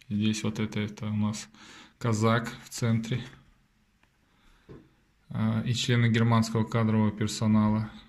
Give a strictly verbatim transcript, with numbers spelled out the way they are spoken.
Здесь вот это, это у нас казак в центре. И члены германского кадрового персонала.